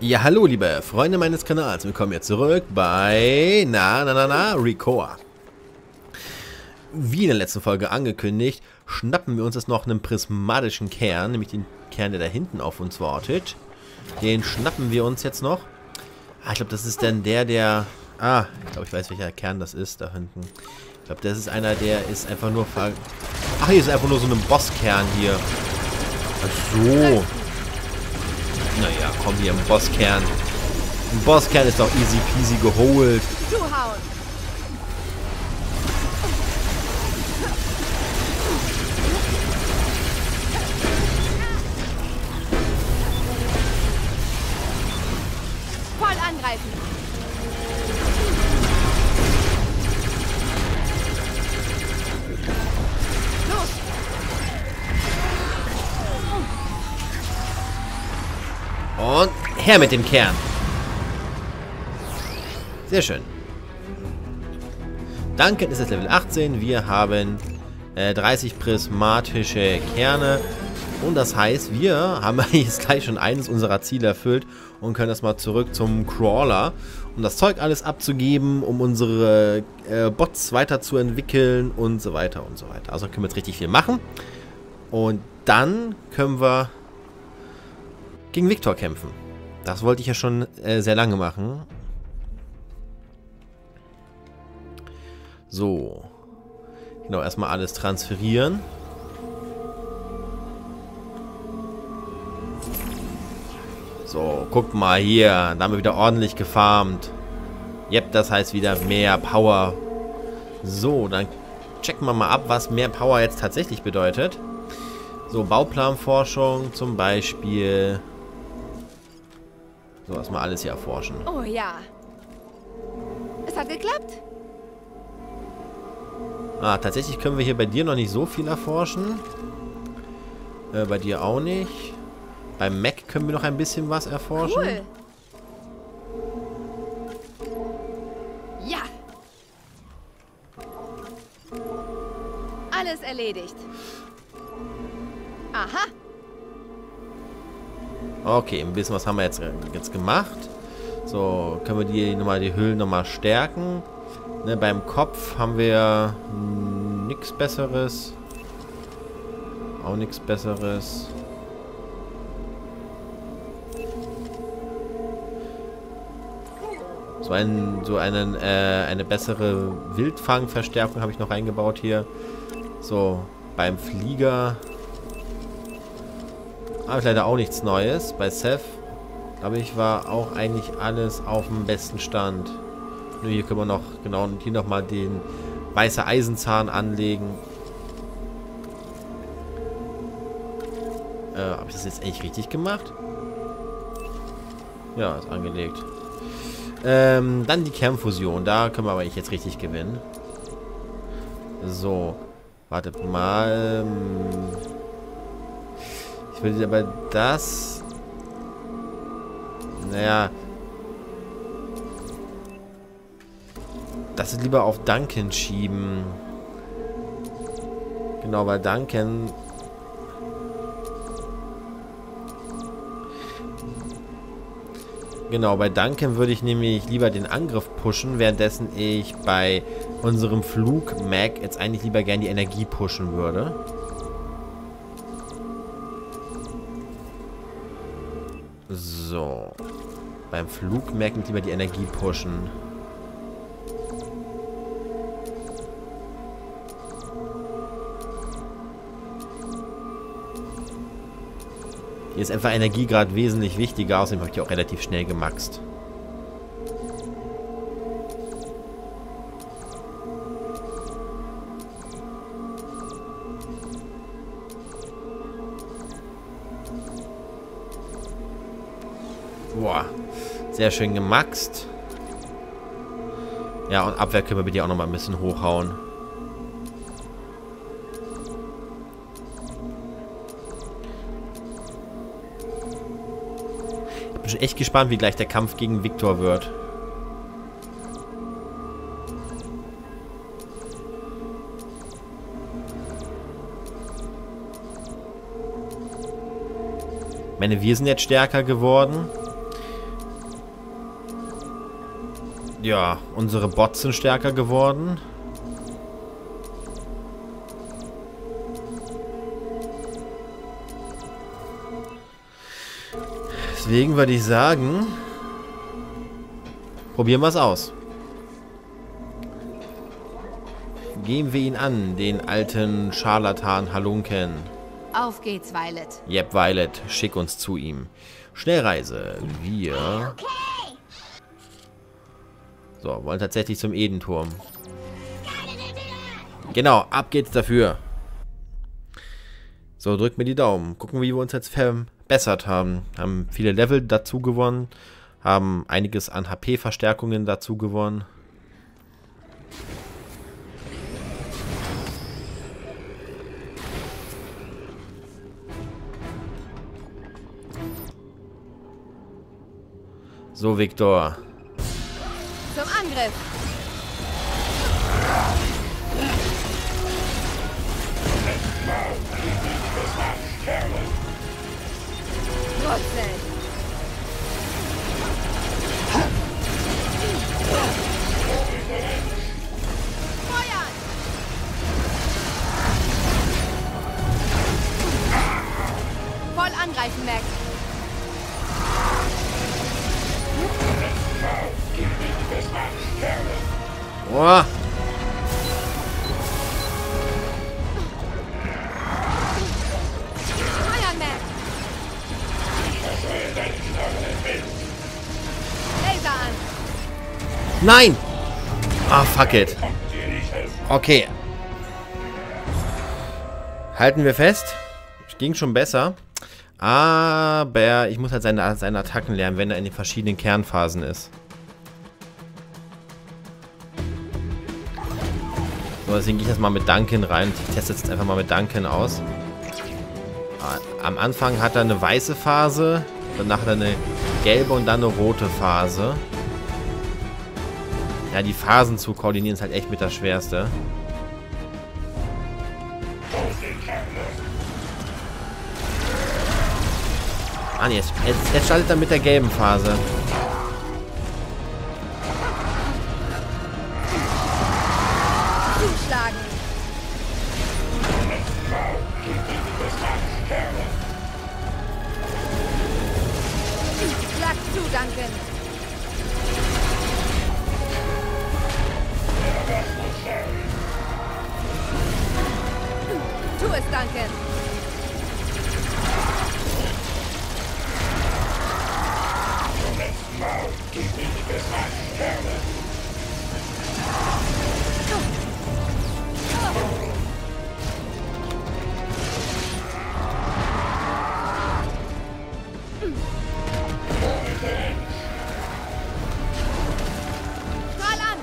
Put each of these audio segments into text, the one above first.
Ja, hallo liebe Freunde meines Kanals, willkommen hier zurück bei Recore. Wie in der letzten Folge angekündigt, schnappen wir uns jetzt noch einen prismatischen Kern, nämlich den Kern, der da hinten auf uns wartet. Den schnappen wir uns jetzt noch. Ich glaube, das ist dann der... ich glaube, ich weiß, welcher Kern das ist, da hinten. Ich glaube, das ist einer, der ist einfach nur... Ach, hier ist einfach nur so ein Bosskern hier. Ach so. Naja, komm hier, ein Bosskern. Ein Bosskern ist doch easy peasy geholt. Zuhauen. Voll angreifen. Los. Und her mit dem Kern. Sehr schön. Duncan ist jetzt Level 18. Wir haben 30 prismatische Kerne. Und das heißt, wir haben jetzt gleich schon eines unserer Ziele erfüllt und können das mal zurück zum Crawler, um das Zeug alles abzugeben, um unsere Bots weiterzuentwickeln und so weiter und so weiter. Also können wir jetzt richtig viel machen. Und dann können wir gegen Viktor kämpfen. Das wollte ich ja schon sehr lange machen. So. Genau, erstmal alles transferieren. So, guckt mal hier. Da haben wir wieder ordentlich gefarmt. Yep, das heißt wieder mehr Power. So, dann checken wir mal ab, was mehr Power jetzt tatsächlich bedeutet. So, Bauplanforschung zum Beispiel. So, erstmal alles hier erforschen. Oh ja. Es hat geklappt. Tatsächlich können wir hier bei dir noch nicht so viel erforschen. Bei dir auch nicht. Beim Mac können wir noch ein bisschen was erforschen. Cool. Ja. Alles erledigt. Aha. Okay, ein bisschen was haben wir jetzt gemacht. So, können wir die Hüllen nochmal stärken. Ne, beim Kopf haben wir nichts Besseres. Auch nichts Besseres. Eine bessere Wildfangverstärkung habe ich noch eingebaut hier. So, beim Flieger habe ich leider auch nichts Neues. Bei Seth, glaube ich, war auch eigentlich alles auf dem besten Stand. Nur hier können wir noch, genau, hier nochmal den weißen Eisenzahn anlegen. Habe ich das jetzt eigentlich richtig gemacht? Ja, ist angelegt. Dann die Kernfusion. Da können wir aber jetzt richtig gewinnen. So. Wartet mal. Ich will aber das... Naja. Das ist lieber auf Duncan schieben. Genau, weil Duncan... Genau, bei Duncan würde ich nämlich lieber den Angriff pushen, währenddessen ich bei unserem Flug-Mac jetzt eigentlich lieber gerne die Energie pushen würde. So. Beim Flug-Mac lieber die Energie pushen. Hier ist einfach Energie gerade wesentlich wichtiger, außerdem habe ich die auch relativ schnell gemaxt. Boah, sehr schön gemaxt. Ja, und Abwehr können wir bitte auch noch mal ein bisschen hochhauen. Ich bin schon echt gespannt, wie gleich der Kampf gegen Viktor wird. Ich meine, wir sind jetzt stärker geworden. Ja, unsere Bots sind stärker geworden. Deswegen würde ich sagen, probieren wir es aus. Gehen wir ihn an, den alten Scharlatan Halunken. Auf geht's, Violet. Yep, Violet, schick uns zu ihm. Schnellreise. Wir... So, wollen tatsächlich zum Edenturm. Genau, ab geht's dafür. So, drückt mir die Daumen. Gucken, wie wir uns jetzt verbessert haben. Haben viele Level dazu gewonnen. Haben einiges an HP-Verstärkungen dazu gewonnen. So, Victor. Zum Angriff. Trotzdem. Feuern! Voll angreifen, Mac. Boah. Feuern, Mac. Laser an. Nein! Ah, fuck it. Okay. Halten wir fest. Ging schon besser. Aber ich muss halt seine Attacken lernen, wenn er in den verschiedenen Kernphasen ist. So, deswegen gehe ich jetzt mal mit Duncan rein. Ich teste jetzt einfach mal mit Duncan aus. Am Anfang hat er eine weiße Phase, danach hat er eine gelbe und dann eine rote Phase. Ja, die Phasen zu koordinieren ist halt echt mit das Schwerste. Ah, nee, jetzt startet er mit der gelben Phase. Zuschlagen. Schlag zu, Duncan. Tu es, Duncan. Strahl an.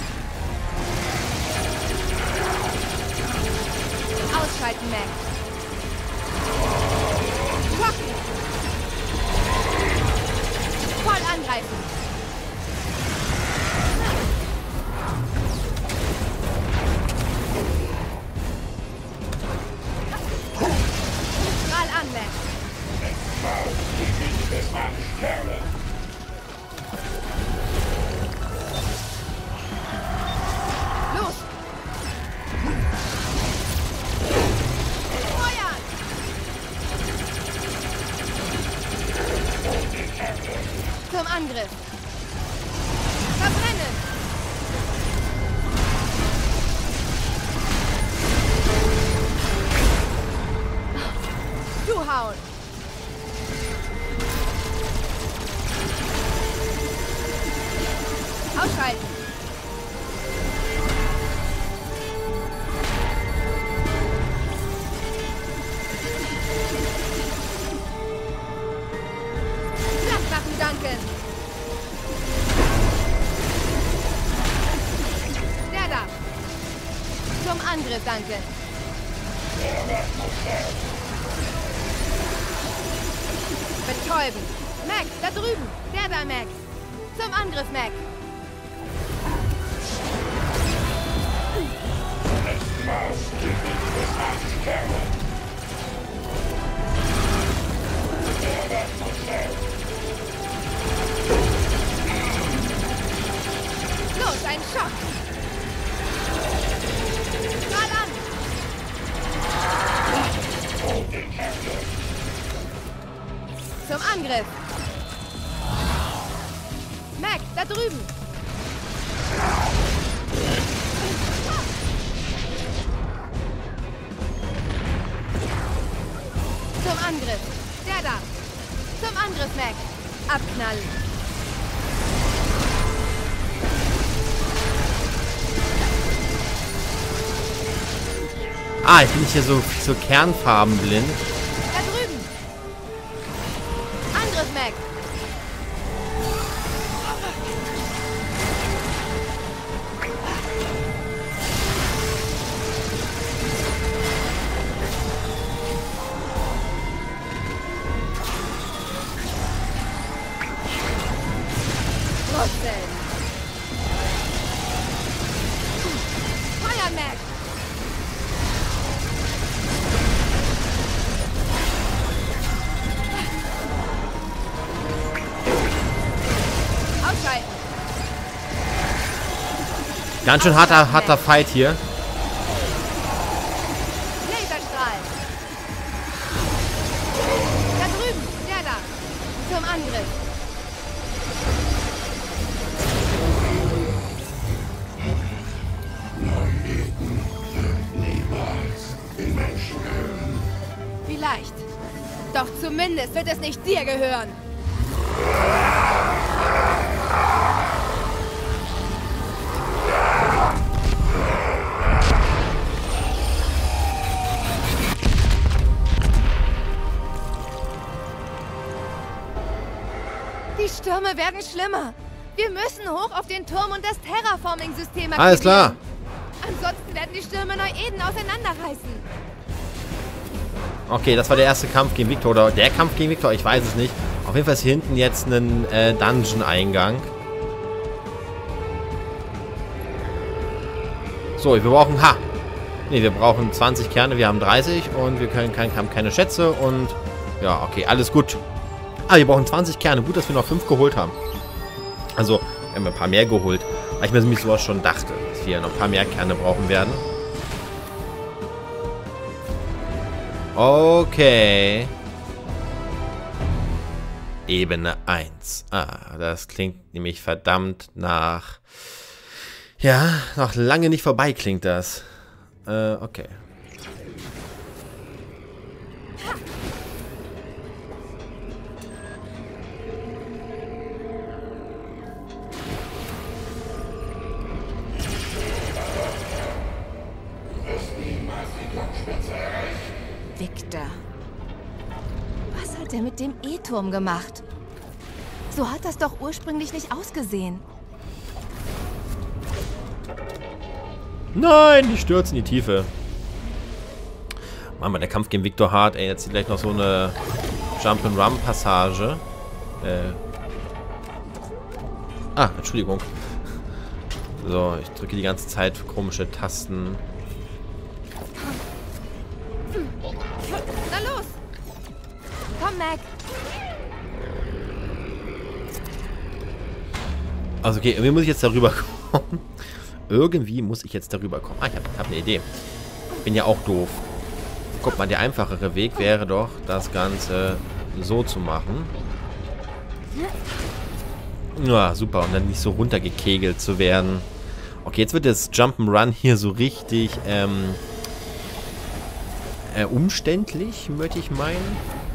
Ausschalten, Mac. Schocken. Voll angreifen. Strahl an, Mac. Los! Feuern! Zum Angriff! Verbrennen! Zuhauen! Ausschalten! Flachwaffen, Duncan! Der da! Zum Angriff, Duncan! Betäuben! Mac, da drüben! Der da, Mac! Zum Angriff, Mac! ein Schock. Strahl an. Zum Angriff. Mac, da drüben. Zum Angriff. Der da. Zum Angriff, Mac. Abknallen. Ah, ich bin hier so kernfarbenblind. Da drüben. Angriff, Mac. Trotzdem. Feuer, Mac. Ausschalten. Ganz schön harter Fight hier. Laserstrahl. Da drüben. Der da. Zum Angriff. Vielleicht. Doch zumindest wird es nicht dir gehören. Die Stürme werden schlimmer. Wir müssen hoch auf den Turm und das Terraforming-System aktivieren. Alles klar. Ansonsten werden die Stürme Neu-Eden auseinanderreißen. Okay, das war der erste Kampf gegen Victor. Oder der Kampf gegen Victor, ich weiß es nicht. Auf jeden Fall ist hier hinten jetzt ein Dungeon-Eingang. So, wir brauchen... Ne, wir brauchen 20 Kerne, wir haben 30 und wir haben keine Schätze und... Ja, okay, alles gut. Wir brauchen 20 Kerne. Gut, dass wir noch 5 geholt haben. Also, wir haben ein paar mehr geholt. Weil ich mir nämlich sowas schon dachte, dass wir noch ein paar mehr Kerne brauchen werden. Okay. Ebene 1. Das klingt nämlich verdammt nach... Ja, noch lange nicht vorbei klingt das. Okay. Victor. Was hat er mit dem E-Turm gemacht? So hat das doch ursprünglich nicht ausgesehen. Nein, die stürzen in die Tiefe. Mann, der Kampf gegen Victor hart. Ey, jetzt gleich noch so eine Jump-and-Run-Passage. Entschuldigung. So, ich drücke die ganze Zeit komische Tasten. Na los! Komm, Mac! Also okay, irgendwie muss ich jetzt darüber kommen. Irgendwie muss ich jetzt darüber kommen. Ich hab eine Idee. Ich bin ja auch doof. Guck mal, der einfachere Weg wäre doch, das Ganze so zu machen. Ja, super. Und dann nicht so runtergekegelt zu werden. Okay, jetzt wird das Jump'n'Run hier so richtig umständlich, möchte ich meinen.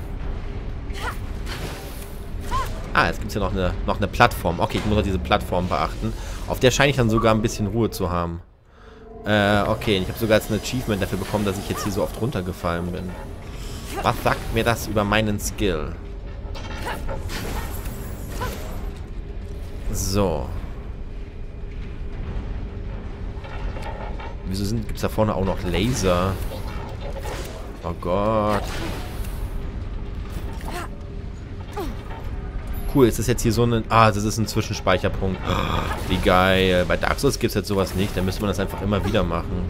Jetzt gibt es ja noch eine Plattform. Okay, ich muss auch diese Plattform beachten. Auf der scheine ich dann sogar ein bisschen Ruhe zu haben. Okay, ich habe sogar jetzt ein Achievement dafür bekommen, dass ich jetzt hier so oft runtergefallen bin. Was sagt mir das über meinen Skill? So. Wieso gibt es da vorne auch noch Laser? Oh Gott. Cool, ist das jetzt hier so ein... das ist ein Zwischenspeicherpunkt. Wie geil. Bei Dark Souls gibt es jetzt sowas nicht. Da müsste man das einfach immer wieder machen.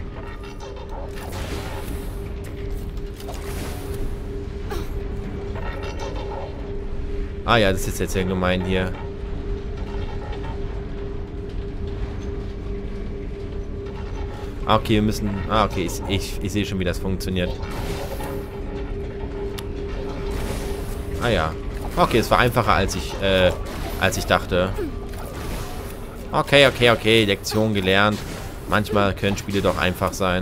Ja, das ist jetzt ja gemein hier. Okay, wir müssen... Ah, okay, ich sehe schon, wie das funktioniert. Ah ja. Okay, es war einfacher, als ich dachte. Okay. Lektion gelernt. Manchmal können Spiele doch einfach sein.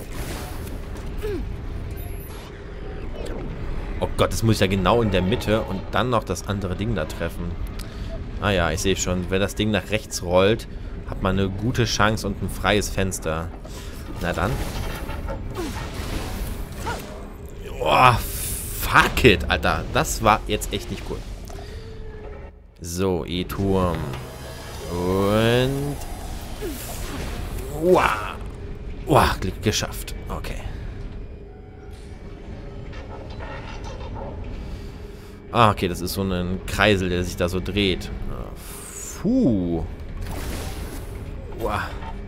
Oh Gott, das muss ich ja genau in der Mitte und dann noch das andere Ding da treffen. Ah ja, ich sehe schon. Wenn das Ding nach rechts rollt, hat man eine gute Chance und ein freies Fenster. Na dann. Oh, fuck it, Alter. Das war jetzt echt nicht cool. So, E-Turm. Und... Wow. Wow, Glück geschafft. Okay. Ah, okay, das ist so ein Kreisel, der sich da so dreht. Puh. Wow.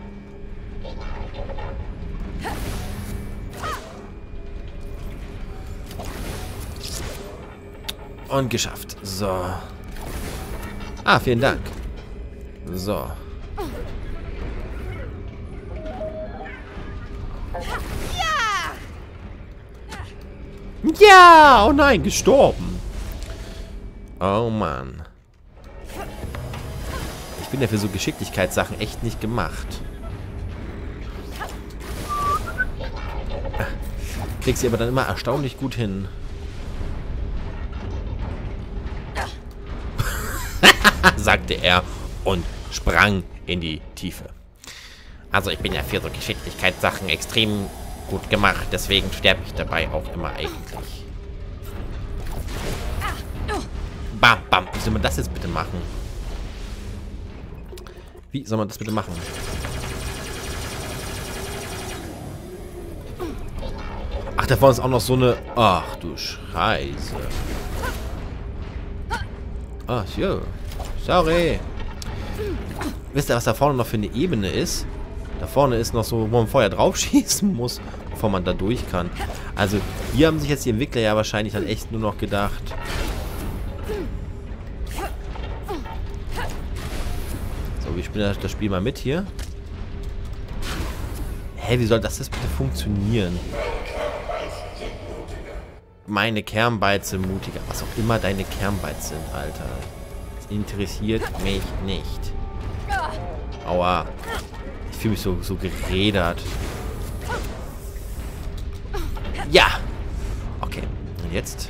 Und geschafft. So. Ah, vielen Dank. So. Ja! Oh nein, gestorben. Oh Mann. Ich bin ja für so Geschicklichkeitssachen echt nicht gemacht. Krieg sie aber dann immer erstaunlich gut hin. Sagte er und sprang in die Tiefe. Also ich bin ja für so Geschicklichkeitssachen extrem gut gemacht, deswegen sterbe ich dabei auch immer eigentlich. Bam, bam. Wie soll man das jetzt bitte machen? Wie soll man das bitte machen? Ach, da vorne ist auch noch so eine... Ach du Scheiße. Ach, jo. Sorry. Wisst ihr, was da vorne noch für eine Ebene ist? Da vorne ist noch so, wo man vorher drauf schießen muss, bevor man da durch kann. Also, hier haben sich jetzt die Entwickler ja wahrscheinlich dann echt nur noch gedacht... So, wir spielen das Spiel mal mit hier. Hä, wie soll das jetzt bitte funktionieren? Meine Kernbeize mutiger. Was auch immer deine Kernbeize sind, Alter. Das interessiert mich nicht. Aua. Ich fühle mich so gerädert. Ja! Okay. Und jetzt?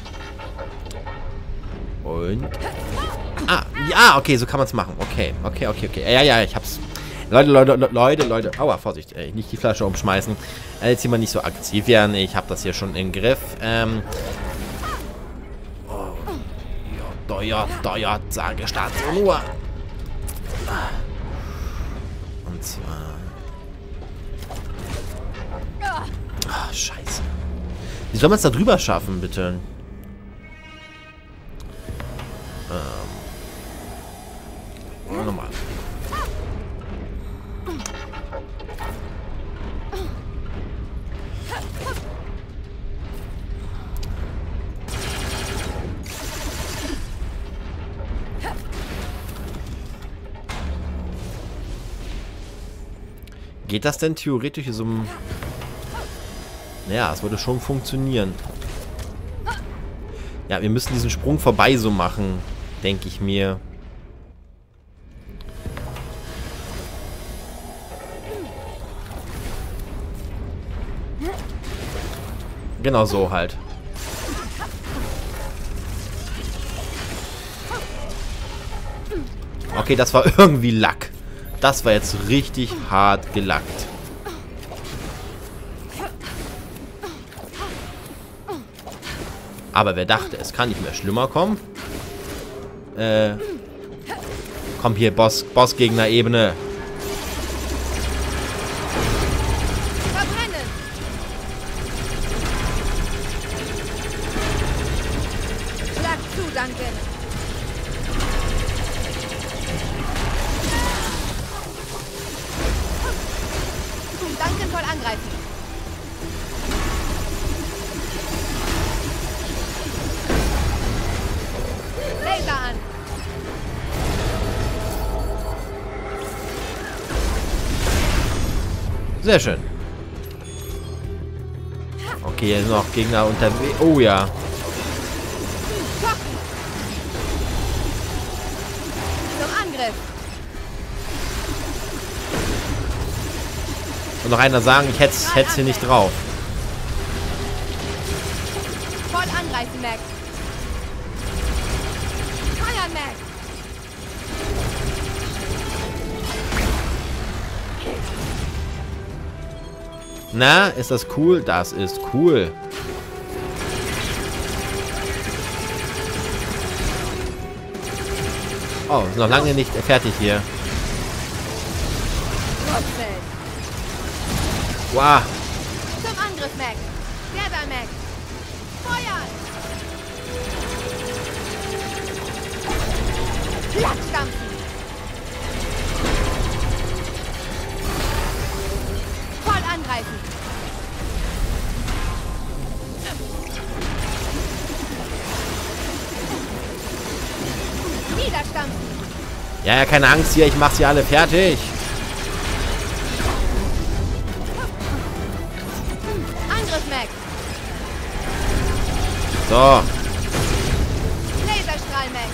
Und... Ah, ja, okay, so kann man es machen. Okay. Ja, ich hab's. Leute. Aua, Vorsicht. Nicht die Flasche umschmeißen. Jetzt hier mal nicht so aggressiv werden. Ich habe das hier schon im Griff. Ja, sage Start nur. Und zwar... Ah, scheiße. Wie soll man es da drüber schaffen, bitte? Nochmal. Geht das denn theoretisch in so einem... Naja, es würde schon funktionieren. Ja, wir müssen diesen Sprung vorbei so machen, denke ich mir. Genau so halt. Okay, das war irgendwie Lack. Das war jetzt richtig hart gelackt. Aber wer dachte, es kann nicht mehr schlimmer kommen? Komm hier, Bossgegner-Ebene. Verbrennen! Schlag zu, Duncan! Duncan soll angreifen. Laser an. Sehr schön. Okay, hier sind noch Gegner unterwegs. Oh ja. Zum Angriff. Und noch einer sagen, ich hätte es hier nicht drauf. Voll angreifen, Mac. Feuern, Mac. Na, ist das cool? Das ist cool. Oh, ist noch lange nicht fertig hier. Wow. Zum Angriff, Mac. Der da, Mac. Feuern. Plattstampfen. Voll angreifen. Niederstampfen. Ja, keine Angst hier, ich mach sie alle fertig. Angriff, Mac. So, Laserstrahl, Mac.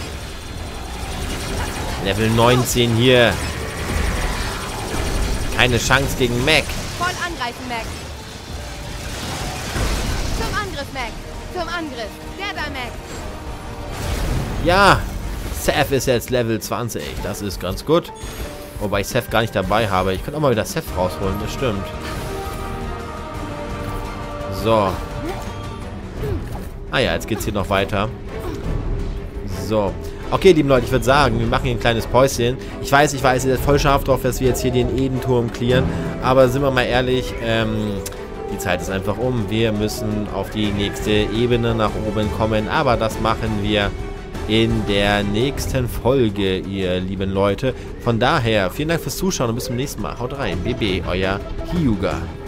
Level 19 hier. Keine Chance gegen Mac. Voll angreifen, Mac. Zum Angriff, Mac. Zum Angriff. Der da, Mac. Ja, Seth ist jetzt Level 20. Das ist ganz gut. Wobei ich Seth gar nicht dabei habe. Ich könnte auch mal wieder Seth rausholen, das stimmt. So. Ah ja, jetzt geht's hier noch weiter. So. Okay, lieben Leute, ich würde sagen, wir machen hier ein kleines Päuschen. Ich weiß, ihr seid voll scharf drauf, dass wir jetzt hier den Edenturm clearen. Aber sind wir mal ehrlich, die Zeit ist einfach um. Wir müssen auf die nächste Ebene nach oben kommen. Aber das machen wir in der nächsten Folge, ihr lieben Leute. Von daher, vielen Dank fürs Zuschauen und bis zum nächsten Mal. Haut rein. BB, euer Hyuga.